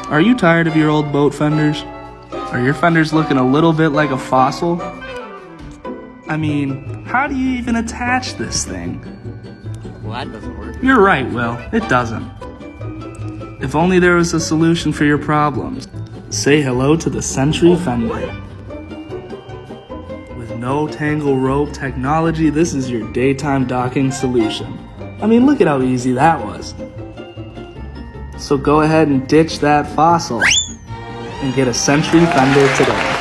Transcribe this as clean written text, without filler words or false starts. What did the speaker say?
Are you tired of your old boat fenders? Are your fenders looking a little bit like a fossil? I mean, how do you even attach this thing? Well, that doesn't work. You're right, Will. It doesn't. If only there was a solution for your problems. Say hello to the Century Fender. With no tangle rope technology, this is your daytime docking solution. I mean, look at how easy that was. So go ahead and ditch that fossil and get a Century Fender today.